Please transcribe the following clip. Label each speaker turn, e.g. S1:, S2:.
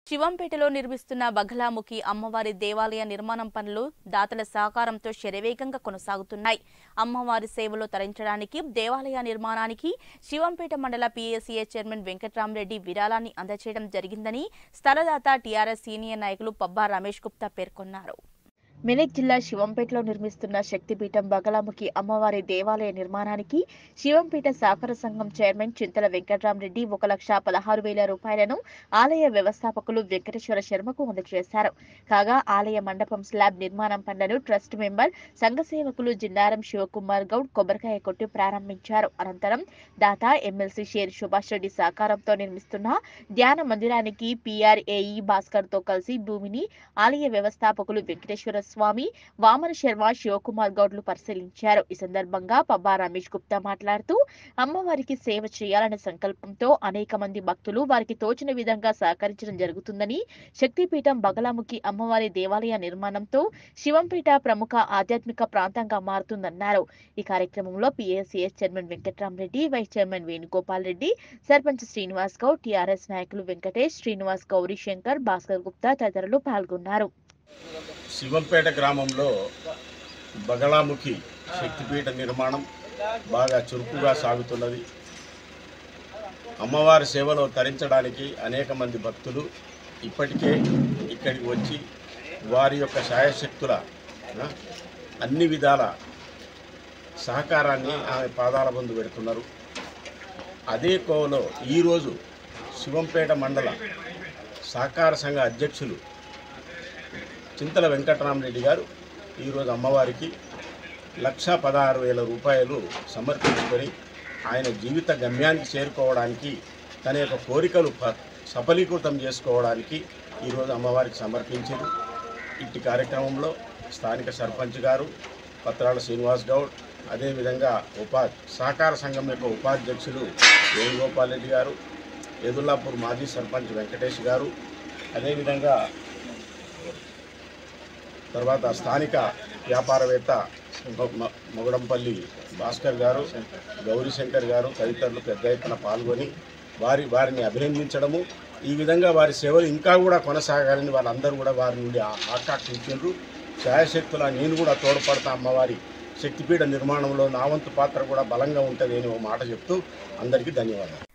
S1: శివంపేటలో నిర్మిస్తున్న బగలాముఖి అమ్మవారి దేవాలయ నిర్మాణం పనులు దాతల సహకారంతో శరవేగంగా కొనసాగుతున్నాయి. అమ్మవారి సేవలో తరించడానికి దేవాలయ నిర్మాణానికి శివంపేట మండల పీఏసీఏ చైర్మన్ వెంకట్రామరెడ్డి విరాళాన్ని అందజేయడం జరిగిందని స్థలదాత టీఆర్ఎస్ సీనియర్ నాయకులు పబ్బా రమేష్ గుప్తా పేర్కొన్నారు. మెదక్ జిల్లా శివంపేటలో నిర్మిస్తున్న శక్తిపీఠం బగలాముఖి అమ్మవారి దేవాలయ నిర్మాణానికి శివంపేట సహకార సంఘం చైర్మన్ చింతల వెంకట్రామరెడ్డి 1,16,000 రూపాయలను ఆలయ వ్యవస్థాపకులు వెంకటేశ్వర శర్మకు అందజేశారు. కాగా ఆలయ మండపం స్లాబ్ నిర్మాణం పనులను ట్రస్ట్ మెంబర్ సంఘ సేవకులు జిన్నారం శివకుమార్ గౌడ్ కొబ్బరికాయ కొట్టి ప్రారంభించారు. అనంతరం దాత ఎమ్మెల్సీ షేర్ సుభాష్ రెడ్డి సహకారంతో నిర్మిస్తున్న ధ్యాన మందిరానికి పీఆర్ఏఈ భాస్కర్ తో కలిసి భూమిని ఆలయ వ్యవస్థాపకులు వెంకటేశ్వర స్వామి, వామన శర్మ, శివకుమార్ గౌడ్లు పరిశీలించారు. ఈ సందర్భంగా పబ్బా రమేష్ గుప్తా మాట్లాడుతూ అమ్మవారికి సేవ చేయాలనే సంకల్పంతో అనేక మంది భక్తులు వారికి తోచిన విధంగా సహకరించడం జరుగుతుందని, శక్తిపీఠం బగలాముఖి అమ్మవారి దేవాలయ నిర్మాణంతో శివంపేట ప్రముఖ ఆధ్యాత్మిక ప్రాంతంగా మారుతుందన్నారు. ఈ కార్యక్రమంలో PACS chairman Venkatrama Reddy, vice chairman Venugopal Reddy, sarpanch Srinivas Goud, TRS నాయకులు వెంకటేష్, శ్రీనివాస్, గౌరీ శంకర్, భాస్కర్ గుప్తా తదితరులు పాల్గొన్నారు.
S2: శివంపేట గ్రామంలో బగలాముఖి శక్తిపీఠ నిర్మాణం బాగా చురుకుగా సాగుతున్నది. అమ్మవారి సేవలో తరించడానికి అనేక మంది భక్తులు ఇప్పటికే ఇక్కడికి వచ్చి వారి యొక్క శాయశక్తుల అన్ని విధాల సహకారాన్ని ఆమె పాదాల బందు పెడుతున్నారు. అదే కోవలో ఈరోజు శివంపేట మండల సహకార సంఘ అధ్యక్షులు చింతల వెంకటరామరెడ్డి గారు ఈరోజు అమ్మవారికి 1,16,000 రూపాయలు సమర్పించుకొని ఆయన జీవిత గమ్యానికి చేరుకోవడానికి తన యొక్క కోరికలు సఫలీకృతం చేసుకోవడానికి ఈరోజు అమ్మవారికి సమర్పించారు. ఇట్టి కార్యక్రమంలో స్థానిక సర్పంచ్ గారు పత్రాల శ్రీనివాస్ గౌడ్, అదేవిధంగా సహకార సంఘం యొక్క ఉపాధ్యక్షులు వేణుగోపాల్ రెడ్డి గారు, ఎదుల్లాపూర్ మాజీ సర్పంచ్ వెంకటేష్ గారు, అదేవిధంగా తర్వాత స్థానిక వ్యాపారవేత్త మొగడంపల్లి భాస్కర్ గారు, గౌరీ శంకర్ గారు తదితరులు పెద్ద ఎత్తున పాల్గొని వారిని అభినందించడము, ఈ విధంగా వారి సేవలు ఇంకా కూడా కొనసాగాలని వాళ్ళందరూ కూడా వారి నుండి ఆకాంక్షించారు. ఛాయశక్తుల నేను కూడా తోడ్పడతా అమ్మవారి శక్తిపీఠ నిర్మాణంలో నా వంతు పాత్ర కూడా బలంగా ఉంటుంది అని ఒక మాట చెప్తూ అందరికీ ధన్యవాదాలు.